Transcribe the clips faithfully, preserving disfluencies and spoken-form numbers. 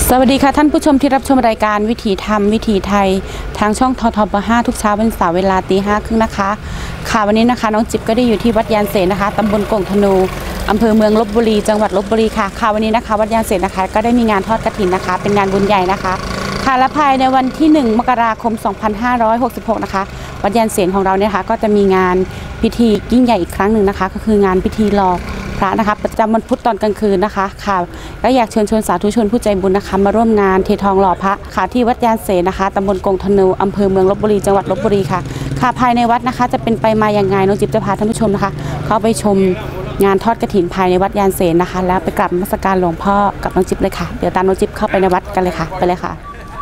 สวัสดีค่ะท่านผู้ชมที่รับชมรายการวิถีธรรมวิถีไทยทางช่องททบห้าทุกเช้าวันเสาร์เวลาตีห้าครึ่งนะคะค่ะวันนี้นะคะน้องจิ๊บก็ได้อยู่ที่วัดยานเสนนะคะตำบลกงธนูอำเภอเมืองลพบุรีจังหวัดลพบุรีค่ะค่ะวันนี้นะคะวัดยานเสนนะคะก็ได้มีงานทอดกฐินนะคะเป็นงานบุญใหญ่นะคะค่ะและภายในวันที่หนึ่งมกราคมสองพันห้าร้อยหกสิบหกนะคะวัดยานเสนของเราเนี่ยค่ะก็จะมีงานพิธียิ่งใหญ่อีกครั้งหนึ่งนะคะก็คืองานพิธีหล่อพระนะคะประจำวันพุธตอนกลางคืนนะคะค่ะก็อยากเชิญชวนสาธุชนผู้ใจบุญนะคะมาร่วมงานเททองหล่อพระค่ะที่วัดยานเสนนะคะตำบลกงธนูอำเภอเมืองลพบุรีจังหวัดลพบุรีค่ะค่ะภายในวัดนะคะจะเป็นไปมาอย่างไงน้องจิ๊บจะพาท่านผู้ชมนะคะเข้าไปชมงานทอดกฐินภายในวัดยานเสนนะคะแล้วไปกราบนมัสการหลวงพ่อกับน้องจิ๊บเลยค่ะเดี๋ยวตามน้องจิ๊บเข้าไปในวัดกันเลยค่ะไปเลยค่ะ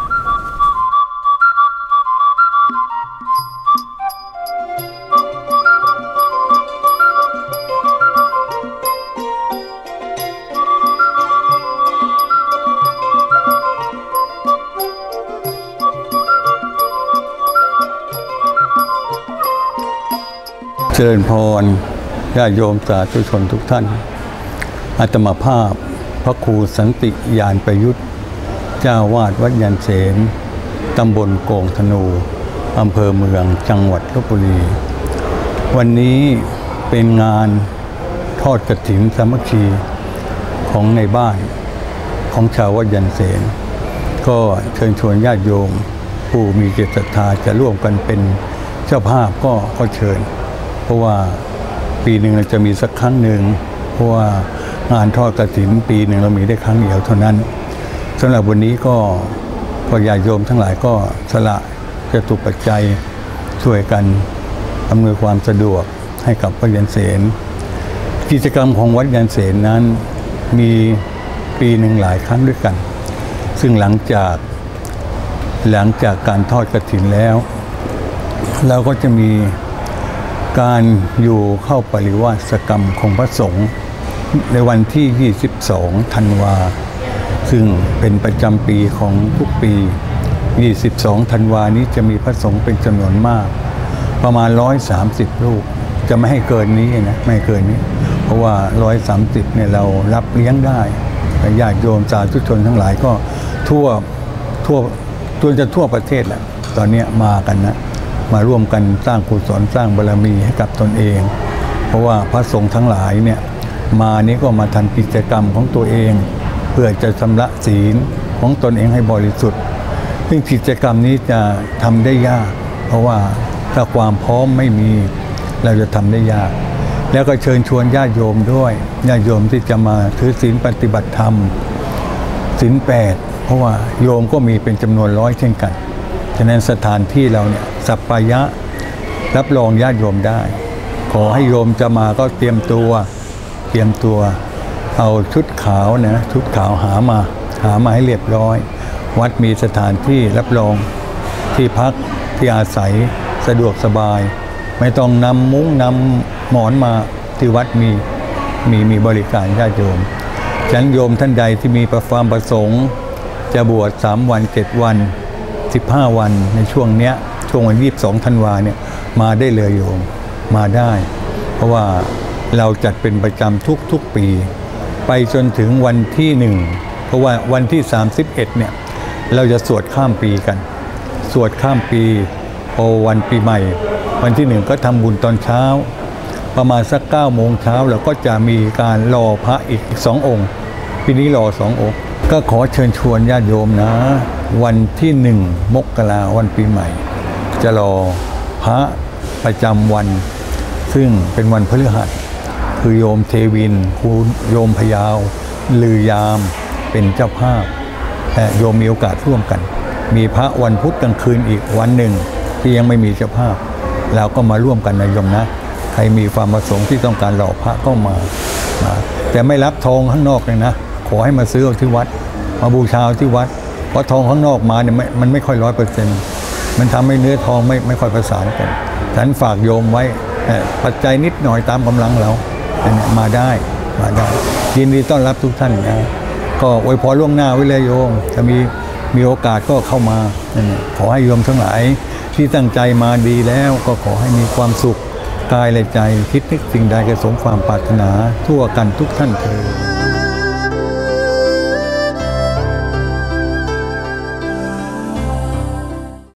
เจริญพรญาติโยมสาธุชนทุกท่านอาตมาภาพพระครูสันติยานประยุทธ์เจ้าวาดวัดยานเสนตำบลโกงธนูอำเภอเมืองจังหวัดลพบุรีวันนี้เป็นงานทอดกฐินสามัคคีของในบ้านของชาววัดยานเสนก็เชิญชวนญาติโยมผู้มีจิตศรัทธาจะร่วมกันเป็นเจ้าภาพก็ก็เชิญเพราะว่าปีหนึ่งเราจะมีสักครั้งหนึ่งเพราะว่างานทอดกฐินปีหนึ่งเรามีได้ครั้งเดียวเท่านั้นสำหรับวันนี้ก็ก็ญาติโยมทั้งหลายก็สละจตุปัจจัยช่วยกันอำนวยความสะดวกให้กับวัดยานเสนกิจกรรมของวัดยานเสนนั้นมีปีหนึ่งหลายครั้งด้วยกันซึ่งหลังจากหลังจากการทอดกฐินแล้วเราก็จะมีการอยู่เข้าปริวาสกรรมของพระสงฆ์ในวันที่ยี่สิบสองธันวาซึ่งเป็นประจำปีของทุกปียี่สิบสองธันวานี้จะมีพระสงฆ์เป็นจำนวนมากประมาณหนึ่งร้อยสามสิบรูปจะไม่ให้เกินนี้นะไม่เกินนี้เพราะว่าหนึ่งร้อยสามสิบเนี่ยเรารับเลี้ยงได้ญาติโยมสาธุชนทั้งหลายก็ทั่วทั่วตัวจะทั่วประเทศแหละตอนนี้มากันนะมาร่วมกันสร้างกุศลสร้างบารมีให้กับตนเองเพราะว่าพระสงฆ์ทั้งหลายเนี่ยมานี้ก็มาทำกิจกรรมของตัวเองเพื่อจะชำระศีลของตนเองให้บริสุทธิ์ซึ่งกิจกรรมนี้จะทำได้ยากเพราะว่าถ้าความพร้อมไม่มีเราจะทำได้ยากแล้วก็เชิญชวนญาติโยมด้วยญาติโยมที่จะมาถือศีลปฏิบัติธรรมศีลแปดเพราะว่าโยมก็มีเป็นจำนวนร้อยเช่นกันฉะนั้นสถานที่เราเนี่ยสัปปายะรับรองญาติโยมได้ขอให้โยมจะมาก็เตรียมตัวเตรียมตัวเอาชุดขาวนะชุดขาวหามาหามาให้เรียบร้อยวัดมีสถานที่รับรองที่พักที่อาศัยสะดวกสบายไม่ต้องนำมุ้งนำหมอนมาที่วัดมีมีมีบริการญาติโยมฉะนั้นโยมท่านใดที่มีความประสงค์จะบวชสามวันเจ็ดวันสิบห้าวันในช่วงเนี้ยช่วงวันยี่สิบสองธันวาเนี่ยมาได้เลยโยมมาได้เพราะว่าเราจัดเป็นประจำทุกๆปีไปจนถึงวันที่หนึ่งเพราะว่าวันที่สามสิบเอ็ดเนี่ยเราจะสวดข้ามปีกันสวดข้ามปีโอวันปีใหม่วันที่หนึ่งก็ทำบุญตอนเช้าประมาณสักเก้าโมงเช้าเราก็จะมีการรอพระอีกสององค์ปีนี้รอสององค์ก็ขอเชิญชวนญาติโยมนะวันที่หนึ่งมกราวันปีใหม่จะรอพระประจำวันซึ่งเป็นวันพฤหัสคือโยมเทวินครูโยมพยาวลือยามเป็นเจ้าภาพและโยมมีโอกาสร่วมกันมีพระวันพุธกลางคืนอีกวันหนึ่งที่ยังไม่มีเจ้าภาพเราก็มาร่วมกันนะโยมนะใครมีความประสงค์ที่ต้องการหล่อพระก็มามาแต่ไม่รับทองข้างนอกเลยนะขอให้มาซื้อที่วัดมาบูชาที่วัดเพราะทองข้างนอกมาเนี่ยมันไม่ค่อยร้อยเปอร์เซ็นต์มันทำให้เนื้อทองไม่ไม่ค่อยประสานกันฉันฝากโยมไว้ปัจจัยนิดหน่อยตามกำลังเรามาได้มาได้ยินดีต้อนรับทุกท่านนะก็อวยพรล่วงหน้าไว้เลยโยมจะมีมีโอกาสก็เข้ามาขอให้โยมทั้งหลายที่ตั้งใจมาดีแล้วก็ขอให้มีความสุขกายและใจคิดนึกสิ่งใดก็สมความปรารถนาทั่วกันทุกท่านเถิด